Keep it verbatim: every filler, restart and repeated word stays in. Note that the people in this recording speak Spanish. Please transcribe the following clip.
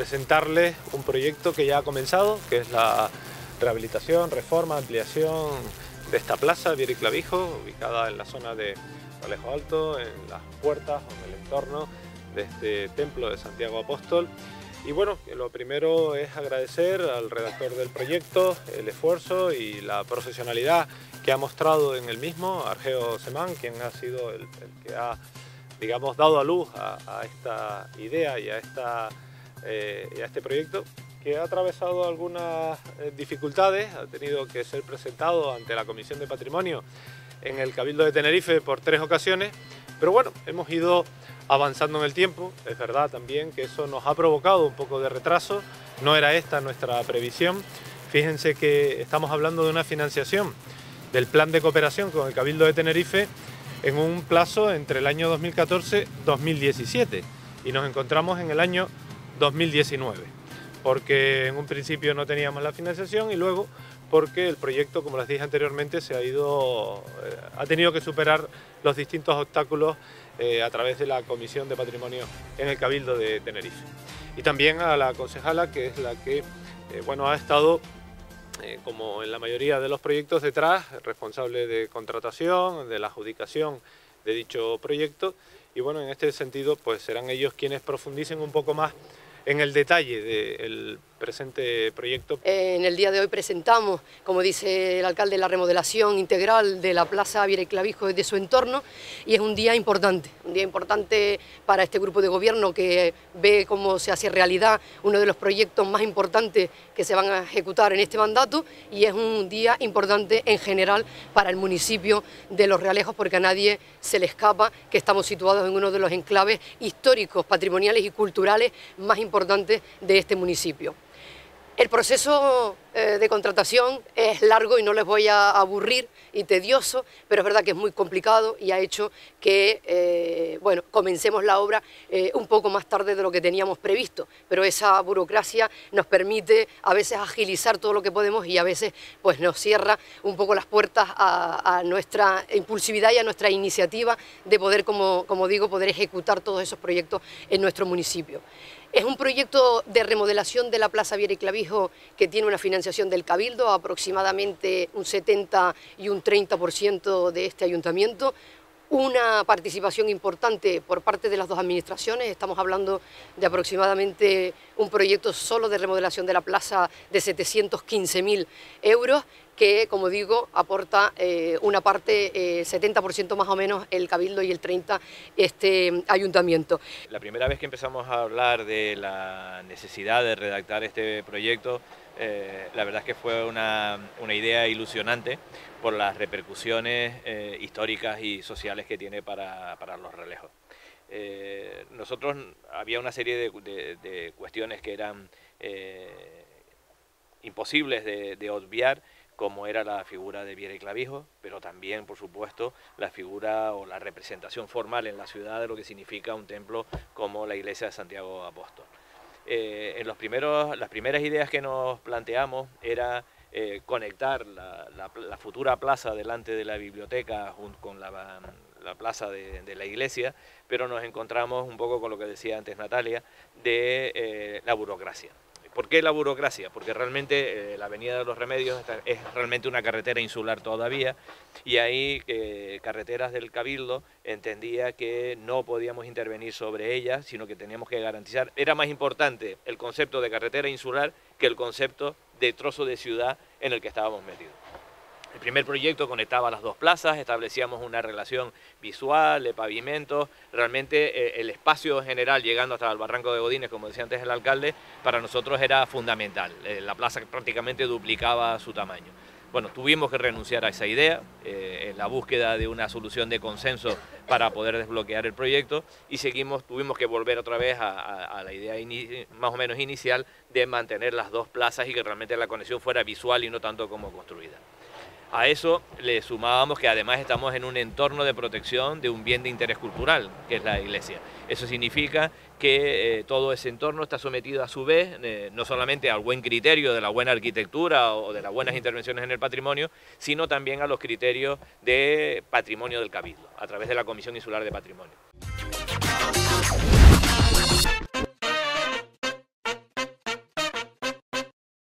presentarles un proyecto que ya ha comenzado, que es la rehabilitación, reforma, ampliación de esta plaza, Viera y Clavijo, ubicada en la zona de Alejo Alto, en las puertas o en el entorno de este templo de Santiago Apóstol. Y bueno, lo primero es agradecer al redactor del proyecto el esfuerzo y la profesionalidad que ha mostrado en el mismo, Argeo Semán, quien ha sido el, el que ha, digamos, dado a luz a, a esta idea y a, esta, eh, y a este proyecto, que ha atravesado algunas dificultades, ha tenido que ser presentado ante la Comisión de Patrimonio en el Cabildo de Tenerife por tres ocasiones, pero bueno, hemos ido avanzando en el tiempo. Es verdad también que eso nos ha provocado un poco de retraso, no era esta nuestra previsión. Fíjense que estamos hablando de una financiación del plan de cooperación con el Cabildo de Tenerife en un plazo entre el año dos mil catorce y dos mil diecisiete y nos encontramos en el año dos mil diecinueve, porque en un principio no teníamos la financiación y luego porque el proyecto, como les dije anteriormente, se ha ido, eh, ha tenido que superar los distintos obstáculos eh, a través de la Comisión de Patrimonio en el Cabildo de Tenerife. Y también a la concejala, que es la que eh, bueno, ha estado, eh, como en la mayoría de los proyectos, detrás, responsable de contratación, de la adjudicación de dicho proyecto. Y bueno, en este sentido, pues serán ellos quienes profundicen un poco más en el detalle del presente proyecto. En el día de hoy presentamos, como dice el alcalde, la remodelación integral de la Plaza Viera y Clavijo y de su entorno, y es un día importante, un día importante para este grupo de gobierno que ve cómo se hace realidad uno de los proyectos más importantes que se van a ejecutar en este mandato, y es un día importante en general para el municipio de Los Realejos, porque a nadie se le escapa que estamos situados en uno de los enclaves históricos, patrimoniales y culturales más importantes de este municipio. El proceso eh, de contratación es largo y no les voy a aburrir y tedioso, pero es verdad que es muy complicado y ha hecho que eh, bueno, comencemos la obra eh, un poco más tarde de lo que teníamos previsto, pero esa burocracia nos permite a veces agilizar todo lo que podemos y a veces pues, nos cierra un poco las puertas a, a nuestra impulsividad y a nuestra iniciativa de poder, como, como digo, poder ejecutar todos esos proyectos en nuestro municipio. Es un proyecto de remodelación de la Plaza Viera y Clavijo que tiene una financiación del Cabildo, aproximadamente un setenta y un treinta por ciento de este ayuntamiento, una participación importante por parte de las dos administraciones. Estamos hablando de aproximadamente un proyecto solo de remodelación de la plaza de setecientos quince mil euros, que, como digo, aporta eh, una parte, eh, setenta por ciento más o menos el Cabildo y el treinta por ciento este ayuntamiento. La primera vez que empezamos a hablar de la necesidad de redactar este proyecto, eh, la verdad es que fue una, una idea ilusionante por las repercusiones eh, históricas y sociales que tiene para, para Los Realejos. Eh, nosotros, había una serie de, de, de cuestiones que eran eh, imposibles de, de obviar, como era la figura de Viera y Clavijo, pero también, por supuesto, la figura o la representación formal en la ciudad de lo que significa un templo como la iglesia de Santiago Apóstol. Eh, en los primeros, las primeras ideas que nos planteamos era eh, conectar la, la, la futura plaza delante de la biblioteca junto con la, la plaza de, de la iglesia, pero nos encontramos un poco con lo que decía antes Natalia, de eh, la burocracia. ¿Por qué la burocracia? Porque realmente eh, la Avenida de los Remedios está, es realmente una carretera insular todavía, y ahí eh, Carreteras del Cabildo entendía que no podíamos intervenir sobre ella, sino que teníamos que garantizar. Era más importante el concepto de carretera insular que el concepto de trozo de ciudad en el que estábamos metidos. El primer proyecto conectaba las dos plazas, establecíamos una relación visual, de pavimentos, realmente eh, el espacio general llegando hasta el Barranco de Godínez, como decía antes el alcalde, para nosotros era fundamental. Eh, la plaza prácticamente duplicaba su tamaño. Bueno, tuvimos que renunciar a esa idea, eh, en la búsqueda de una solución de consenso para poder desbloquear el proyecto, y seguimos, tuvimos que volver otra vez a, a, a la idea ini, más o menos inicial de mantener las dos plazas y que realmente la conexión fuera visual y no tanto como construida. A eso le sumábamos que además estamos en un entorno de protección de un bien de interés cultural, que es la iglesia. Eso significa que eh, todo ese entorno está sometido a su vez, eh, no solamente al buen criterio de la buena arquitectura o de las buenas intervenciones en el patrimonio, sino también a los criterios de patrimonio del Cabildo, a través de la Comisión Insular de Patrimonio.